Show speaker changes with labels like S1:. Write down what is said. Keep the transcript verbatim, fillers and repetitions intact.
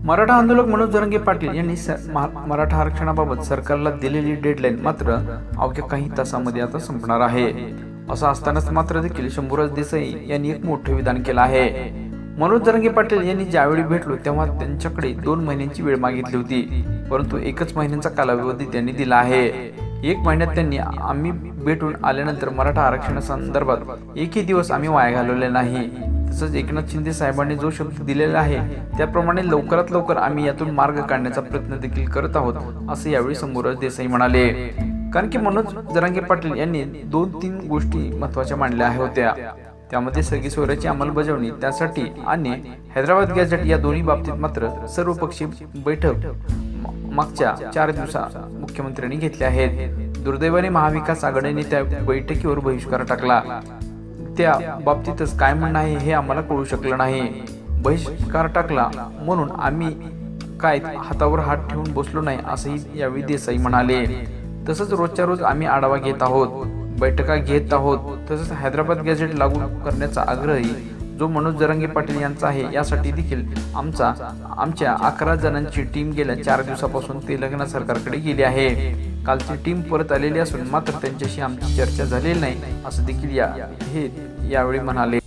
S1: मराठा आंदोलक मनोज जरांगे पाटील यांनी मराठा आरक्षणाबाबत सरकारला दिलेली डेडलाईन मात्र अवघ्या काही तासांमध्ये आता संपणार आहे। असं असतानाच मात्र देखील शंभूराज देसाई यांनी एक मोठे विधान केलं आहे। मनोज जरांगे पाटील यांनी ज्यावेळी भेटलो तेव्हा त्यांच्याकडे दोन महिन्यांची वेळ मागितली होती, परंतु एकच महिन्यांचा कालावधी त्यांनी दिला आहे। एक महिन्यात त्यांनी आम्ही भेटून आल्यानंतर मराठा आरक्षणासंदर्भात एकही दिवस आम्ही वाया घालवले नाही। तसंच एकनाथ शिंदे साहेबांनी जो शब्द दिलेला आहे त्याप्रमाणे लवकरात लवकर आम्ही यातून मार्ग काढण्याचा प्रयत्न देखील करत आहोत, असे यावेळी शंभूराज देसाई म्हणाले। कारण की मनोज जरांगे पाटील यांनी दोन तीन गोष्टी महत्त्वाच्या मांडल्या होत्या, त्यामध्ये सगळी सोयऱ्याची अंमलबजावणी त्यासाठी आणि हैदराबाद गॅझेट या दोन्ही बाबतीत मात्र सर्वपक्षीय बैठक मागच्या चार दिवसात मुख्यमंत्र्यांनी घेतल्या आहेत। दुर्दैवाने महाविकास आघाडीने त्या बैठकीवर बहिष्कार टाकला। त्या बाबतीतच काय म्हणणं आहे हे आम्हाला कळू शकलं नाही। बहिष्कार टाकला म्हणून आम्ही काय हातावर हात ठेवून बसलो नाही, असंही यावेळी देसाई म्हणाले। तसंच रोजच्या रोज आम्ही आढावा घेत आहोत, बैठका घेत आहोत। तसंच हैदराबाद गॅझेट लागू करण्याचा आग्रही जो मनोज जरांगे पाटील यांचा आहे, यासाठी देखील आमचा आमच्या अकरा जणांची टीम गेल्या चार दिवसापासून तेलंगणा सरकारकडे गेली आहे। कालची टीम परत आलेली असून मात्र त्यांच्याशी आमची चर्चा झालेली नाही, असं देखील या हे यावेळी म्हणाले।